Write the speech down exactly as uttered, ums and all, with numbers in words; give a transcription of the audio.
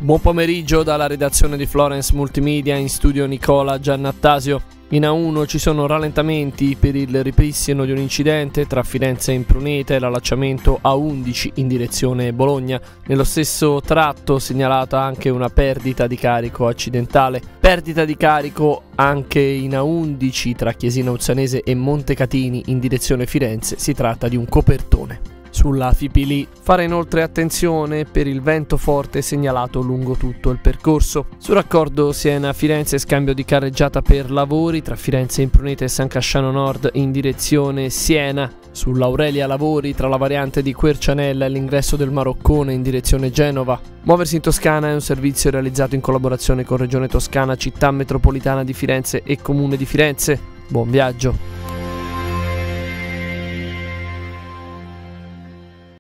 Buon pomeriggio dalla redazione di Florence Multimedia, in studio Nicola Giannattasio. In A uno ci sono rallentamenti per il ripristino di un incidente tra Firenze e Impruneta e l'allacciamento A undici in direzione Bologna. Nello stesso tratto segnalata anche una perdita di carico accidentale. Perdita di carico anche in A undici tra Chiesina Uzzanese e Montecatini in direzione Firenze. Si tratta di un copertone. Sulla Fipili fare inoltre attenzione per il vento forte segnalato lungo tutto il percorso. Sul raccordo Siena-Firenze scambio di carreggiata per lavori tra Firenze Impruneta e San Casciano Nord in direzione Siena. Sull'Aurelia lavori tra la variante di Quercianella e l'ingresso del Maroccone in direzione Genova. Muoversi in Toscana è un servizio realizzato in collaborazione con Regione Toscana, Città Metropolitana di Firenze e Comune di Firenze. Buon viaggio!